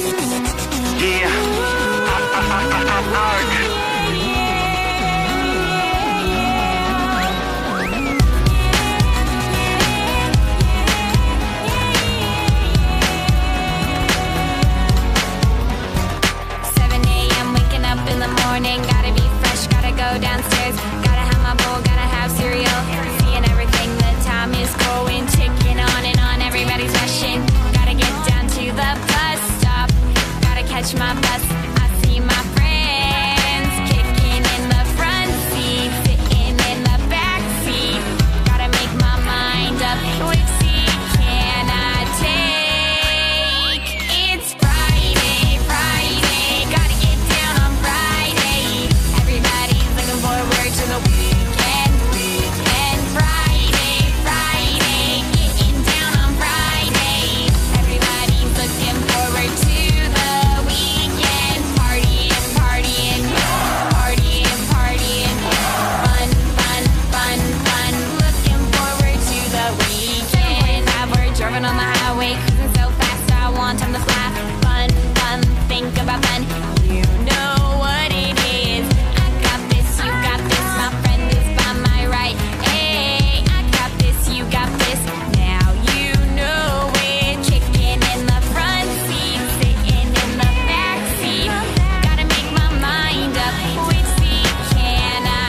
Gotta be fresh, gotta go downstairs. Gotta have my bowl, gotta have cereal. Seeing everything, the time is going. Ticking on and on, everybody's rushing. Gotta get down to the bus stop. Gotta catch my bus. I see my friends kicking in the front seat, sitting in the back seat. Gotta make my mind up. Which seat can I take? It's Friday, Friday. Gotta get down on Friday. Everybody's looking forward to the weekend, weekend. Friday, Friday. Getting down on Friday. Everybody's looking forward to the weekend. Partying, partying, partying, partying. Fun, fun, fun, fun. Looking forward to the weekend. We're driving on the highway, cruising so fast. I want time to laugh. Fun, fun, think about fun. You know what it is. I got this, you got this. My friend is by my right. Hey, I got this, you got this. Now you know it. Kicking in the front seat, sitting in the back seat. Gotta make my mind up. Which seat can I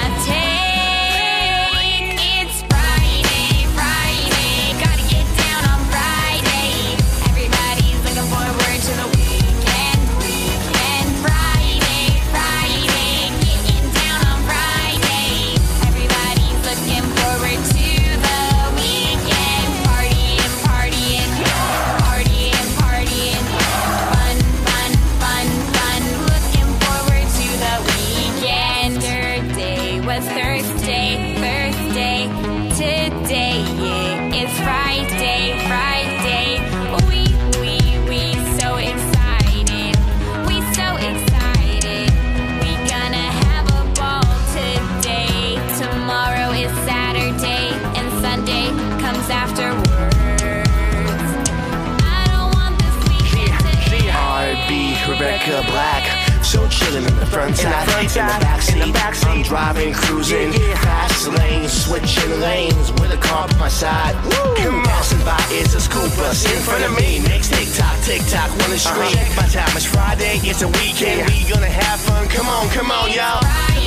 take? It's Friday, Friday. Gotta get down on Friday. Everybody's looking forward to the weekend, weekend. Friday, Friday. Getting down on Friday. Everybody's looking forward to the weekend. Partying, partying, partying, partying. Fun, fun, fun, fun. Looking forward to the weekend. Yesterday was Thursday, Thursday. Today it's Friday, Friday. We so excited. We so excited. We gonna have a ball today. Tomorrow is Saturday and Sunday comes afterwards. I don't want this weekend to end. R&B, Rebecca Black. So chillin' in the front side, in the backseat. I'm driving, cruising, fast lanes, switching lanes with a car by my side. Come passing by is a school bus in front of me. Next tick tock, wanna street. Check my time, it's Friday, it's a weekend. We gonna have fun. Come on, y'all.